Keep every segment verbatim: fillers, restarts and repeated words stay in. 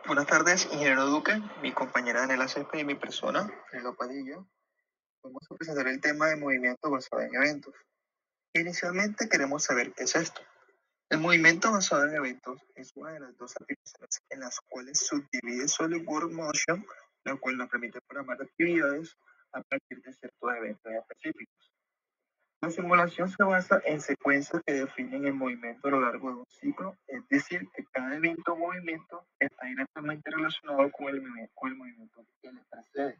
Buenas tardes, ingeniero Duque, mi compañera Daniela Césped y mi persona, Fernando Padilla. Vamos a presentar el tema de movimiento basado en eventos. Inicialmente queremos saber qué es esto. El movimiento basado en eventos es una de las dos aplicaciones en las cuales subdivide SolidWorks Motion, la cual nos permite programar actividades a partir de ciertos eventos específicos. La simulación se basa en secuencias que definen el movimiento a lo largo de un ciclo, es decir, que cada evento o movimiento está directamente relacionado con el, con el movimiento que le precede.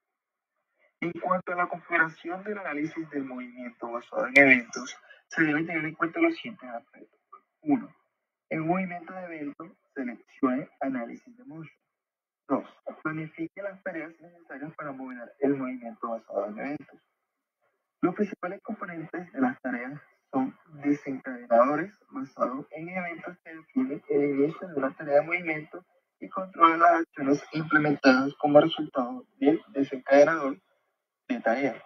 En cuanto a la configuración del análisis del movimiento basado en eventos, se deben tener en cuenta los siguientes aspectos. uno. En un movimiento de evento, seleccione análisis de motion. dos. Planifique las tareas necesarias para mover el movimiento basado en eventos. Los principales componentes de las tareas son desencadenadores basados en eventos que definen el inicio de una tarea de movimiento y controlan las acciones implementadas como resultado del desencadenador de tarea.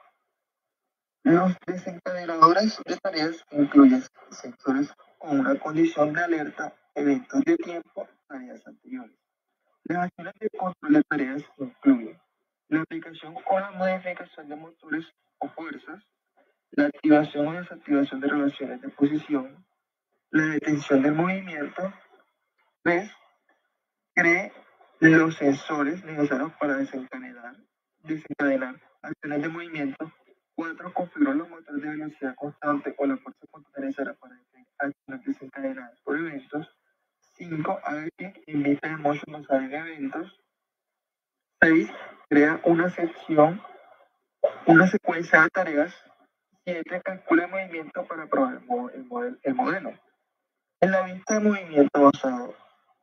Los desencadenadores de tareas incluyen sensores con una condición de alerta, eventos de tiempo, tareas anteriores. Las acciones de control de tareas incluyen la aplicación o la modificación de motores o fuerzas, la activación o desactivación de relaciones de posición, la detención del movimiento. tres. Cree los sensores necesarios para desencadenar, desencadenar acciones de movimiento. cuatro. Configuró los motores de velocidad constante o la fuerza constante necesaria para acciones desencadenadas por eventos. cinco. Haga clic en vista de motion basada en eventos. seis. Crea una sección, una secuencia de tareas. siete. Calcula el movimiento para probar el, mo el, model el modelo. En la vista de movimiento basado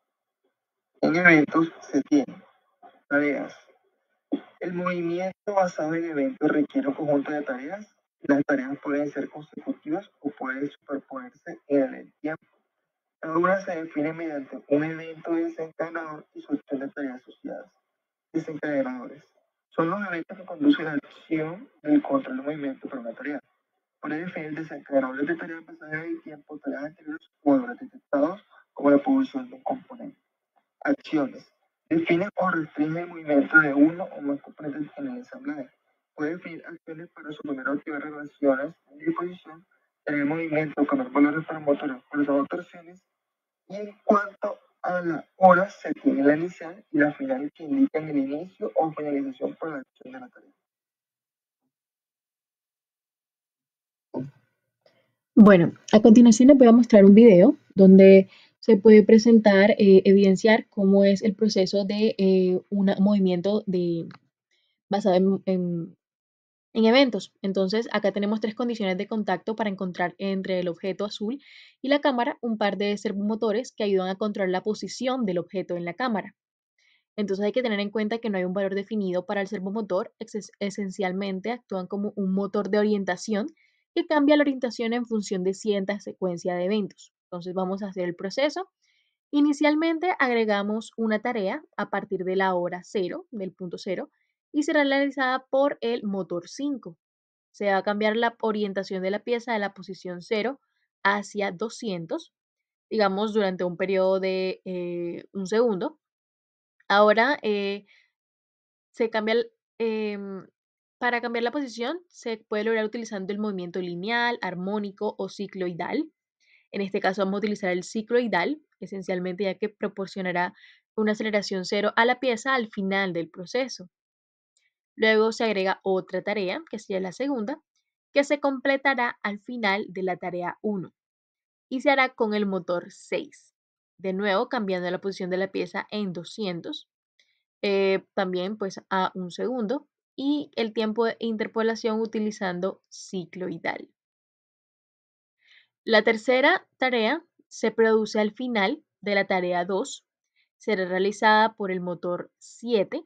en eventos se tiene tareas. El movimiento basado en eventos requiere un conjunto de tareas. Las tareas pueden ser consecutivas o pueden superponerse en el tiempo. Cada una se define mediante un evento desencadenador y su acción de tareas asociadas. Desencadenadores son los eventos que conducen a la acción del control del movimiento para una tarea. Puede definir desencadenadores de tareas basadas en el tiempo, tareas anteriores o errores detectados, como la posición de un componente. Acciones. Define o restringe el movimiento de uno o más componentes en el ensamblaje. Puede definir acciones para suprimir o activar relaciones de disposición, tener movimiento, cambiar valores para motores, fuerzas o torsiones. Y en cuanto a la hora, se tiene la inicial y la final que indican el inicio o finalización para la acción de la tarea. Bueno, a continuación les voy a mostrar un video donde se puede presentar, eh, evidenciar cómo es el proceso de eh, un movimiento de, basado en, en, en eventos. Entonces, acá tenemos tres condiciones de contacto para encontrar entre el objeto azul y la cámara un par de servomotores que ayudan a controlar la posición del objeto en la cámara. Entonces hay que tener en cuenta que no hay un valor definido para el servomotor, es esencialmente actúan como un motor de orientación que cambia la orientación en función de cierta secuencia de eventos. Entonces vamos a hacer el proceso. Inicialmente agregamos una tarea a partir de la hora cero, del punto cero, y será realizada por el motor cinco. Se va a cambiar la orientación de la pieza de la posición cero hacia doscientos, digamos durante un periodo de eh, un segundo. Ahora eh, se cambia, el, em, para cambiar la posición se puede lograr utilizando el movimiento lineal, armónico o cicloidal. En este caso vamos a utilizar el cicloidal, esencialmente ya que proporcionará una aceleración cero a la pieza al final del proceso. Luego se agrega otra tarea, que sería la segunda, que se completará al final de la tarea uno y se hará con el motor seis. De nuevo, cambiando la posición de la pieza en doscientos. Eh, también pues a un segundo y el tiempo de interpolación utilizando cicloidal. La tercera tarea se produce al final de la tarea dos, será realizada por el motor siete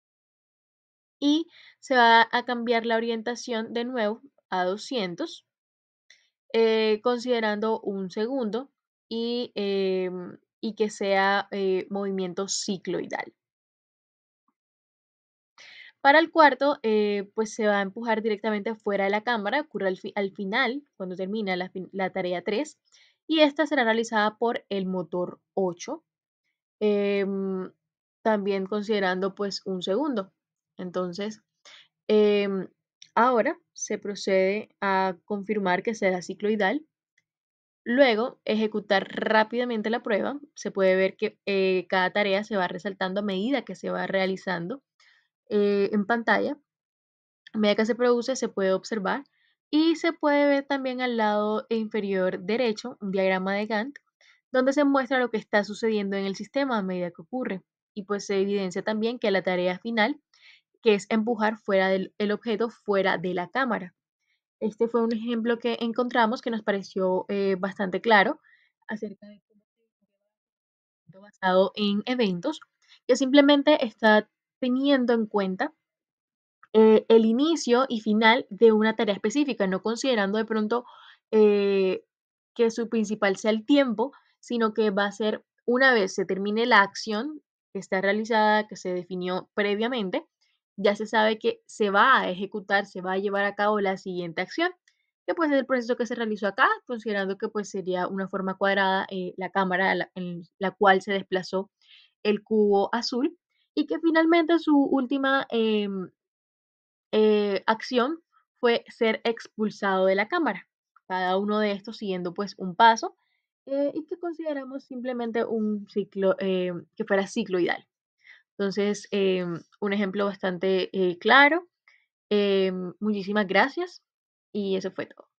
y se va a cambiar la orientación de nuevo a doscientos, eh, considerando un segundo y, eh, y que sea eh, movimiento cicloidal. Para el cuarto, eh, pues se va a empujar directamente fuera de la cámara, ocurre al, fi al final, cuando termina la, la tarea tres, y esta será realizada por el motor ocho. Eh, también considerando pues un segundo. Entonces, em, ahora se procede a confirmar que será cicloidal. Luego, ejecutar rápidamente la prueba. Se puede ver que eh, cada tarea se va resaltando a medida que se va realizando eh, en pantalla. A medida que se produce, se puede observar y se puede ver también al lado inferior derecho un diagrama de Gantt donde se muestra lo que está sucediendo en el sistema a medida que ocurre. Y pues se evidencia también que la tarea final, que es empujar fuera del el objeto fuera de la cámara. Este fue un ejemplo que encontramos que nos pareció eh, bastante claro acerca de cómo se lleva basado en eventos, que simplemente está teniendo en cuenta eh, el inicio y final de una tarea específica, no considerando de pronto eh, que su principal sea el tiempo, sino que va a ser una vez se termine la acción que está realizada, que se definió previamente, ya se sabe que se va a ejecutar, se va a llevar a cabo la siguiente acción, que pues es el proceso que se realizó acá, considerando que pues sería una forma cuadrada eh, la cámara la- en la cual se desplazó el cubo azul y que finalmente su última em, eh, acción fue ser expulsado de la cámara. Cada uno de estos siguiendo pues un paso eh, y que consideramos simplemente un ciclo eh, que fuera cicloidal. Entonces, em, un ejemplo bastante eh, claro. Em, muchísimas gracias y eso fue todo.